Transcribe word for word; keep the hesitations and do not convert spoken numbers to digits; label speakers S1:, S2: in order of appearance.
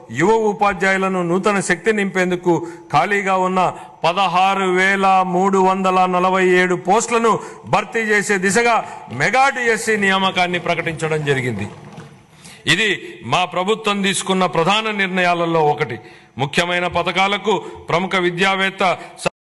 S1: యువ ఉపాధ్యాయులను నూతన శక్తి నింపేందుకు ఖాళీగా ఉన్న పదహారు వేల మూడు వందల నలభై ఏడు పోస్టులను భర్తీ చేసే దిశగా మెగా డిఎస్సి నియామకాన్ని ప్రకటించడం జరిగింది. ఇది మా ప్రభుత్వం తీసుకున్న ప్రధాన నిర్ణయాలలో ఒకటి. ముఖ్యమైన పథకాలకు ప్రముఖ విద్యావేత్త